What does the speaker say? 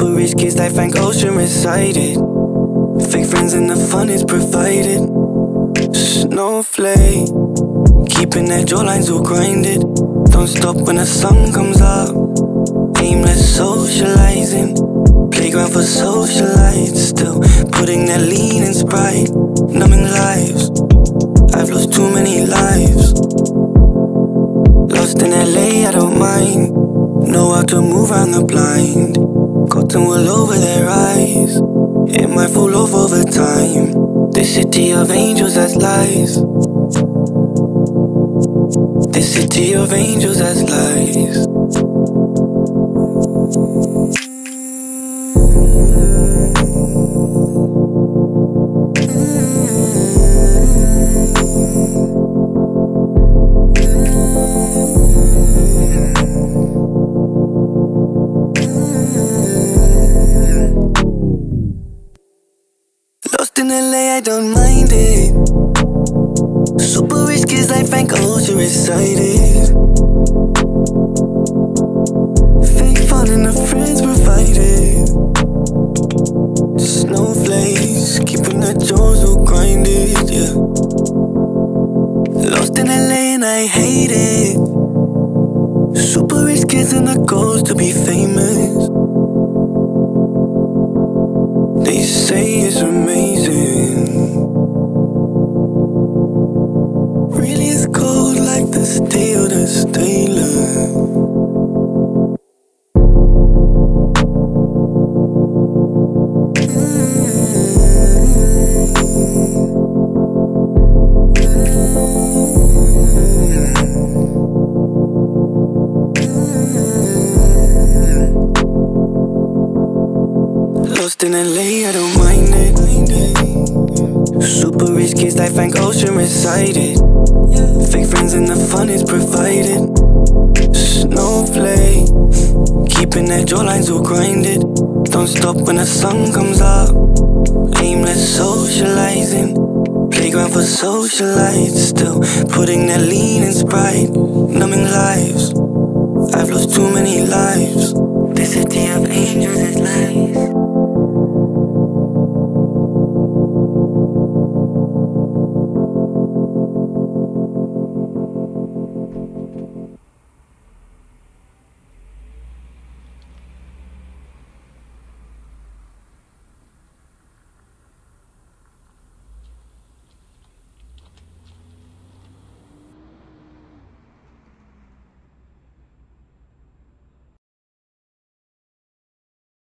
Super rich kids like Frank Ocean resided. Fake friends and the fun is provided. Snowflake, keeping their jawlines all grinded. Don't stop when the sun comes up. Aimless socializing, playground for socialites. Still putting their lean in Sprite, numbing lives. I've lost too many lives. Lost in LA, I don't mind. Know how to move around the blind. Cotton wool over their eyes. It might fall off over time. This city of angels that's lies. This city of angels that's lies. Lost in LA, I don't mind it. Super rich kids like Frank Ocean resided. Fake fun and the friends provided. Snowflakes, keeping the jaws all grinded, yeah. Lost in LA and I hate it. Super rich kids and the goals to be famous. They say it's amazing. Really it's cold like the steel, the Stylez. Lost in LA, I don't mind it. Super rich kids like Frank Ocean resided. Fake friends and the fun is provided. Snowflake, keeping their jawlines all grinded. Don't stop when the sun comes up. Aimless socializing, playground for socialites. Still putting their lean in Sprite, numbing lives. I've lost too many lives. This city of angels is